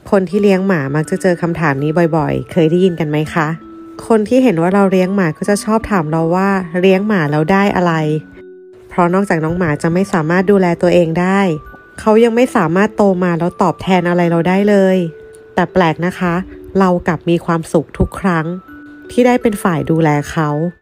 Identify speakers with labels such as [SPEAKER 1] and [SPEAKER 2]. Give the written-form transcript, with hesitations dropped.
[SPEAKER 1] คนที่เลี้ยงหมามักจะเจอคำถามนี้บ่อยๆเคยได้ยินกันไหมคะคนที่เห็นว่าเราเลี้ยงหมาก็จะชอบถามเราว่าเลี้ยงหมาแล้วได้อะไรเพราะนอกจากน้องหมาจะไม่สามารถดูแลตัวเองได้เขายังไม่สามารถโตมาแล้วตอบแทนอะไรเราได้เลยแต่แปลกนะคะเรากลับมีความสุขทุกครั้งที่ได้เป็นฝ่ายดูแลเขา